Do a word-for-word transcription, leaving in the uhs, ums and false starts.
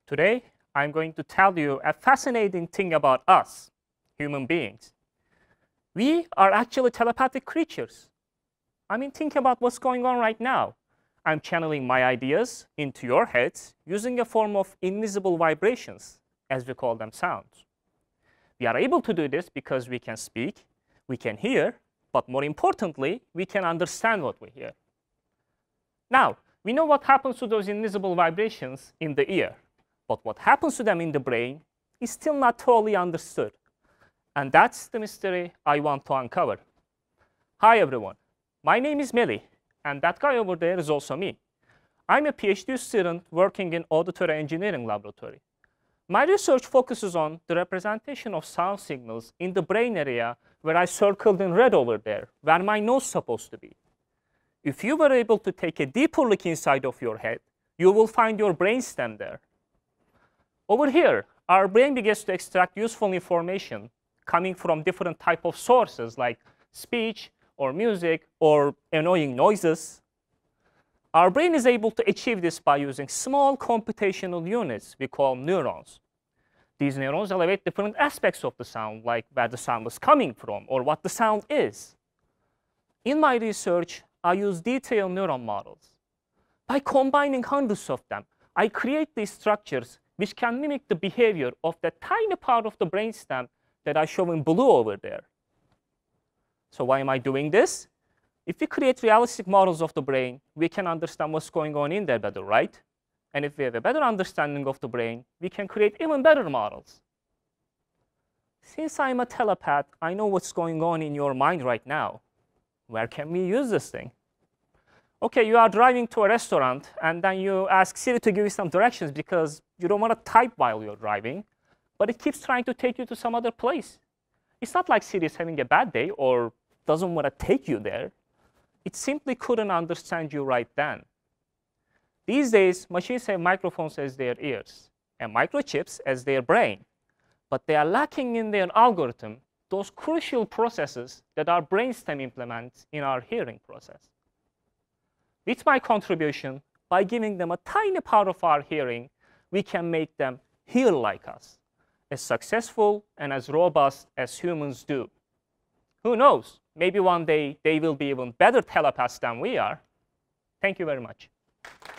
Today, I'm going to tell you a fascinating thing about us, human beings. We are actually telepathic creatures. I mean, think about what's going on right now. I'm channeling my ideas into your heads using a form of invisible vibrations, as we call them sounds. We are able to do this because we can speak, we can hear, but more importantly, we can understand what we hear. Now, we know what happens to those invisible vibrations in the ear, but what happens to them in the brain is still not totally understood. And that's the mystery I want to uncover. Hi, everyone. My name is Melih, and that guy over there is also me. I'm a PhD student working in Auditory Engineering Laboratory. My research focuses on the representation of sound signals in the brain area where I circled in red over there, where my nose is supposed to be. If you were able to take a deeper look inside of your head, you will find your brainstem there. Over here, our brain begins to extract useful information coming from different types of sources like speech or music or annoying noises. Our brain is able to achieve this by using small computational units we call neurons. These neurons elevate different aspects of the sound, like where the sound is coming from or what the sound is. In my research, I use detailed neuron models. By combining hundreds of them, I create these structures which can mimic the behavior of the tiny part of the brainstem that I show in blue over there. So why am I doing this? If we create realistic models of the brain, we can understand what's going on in there better, right? And if we have a better understanding of the brain, we can create even better models. Since I'm a telepath, I know what's going on in your mind right now. Where can we use this thing? OK, you are driving to a restaurant, and then you ask Siri to give you some directions because you don't want to type while you're driving, but it keeps trying to take you to some other place. It's not like Siri is having a bad day or doesn't want to take you there. It simply couldn't understand you right then. These days, machines have microphones as their ears and microchips as their brain, but they are lacking in their algorithm those crucial processes that our brainstem implements in our hearing process. With my contribution, by giving them a tiny part of our hearing, we can make them hear like us, as successful and as robust as humans do. Who knows? Maybe one day they will be even better telepaths than we are. Thank you very much.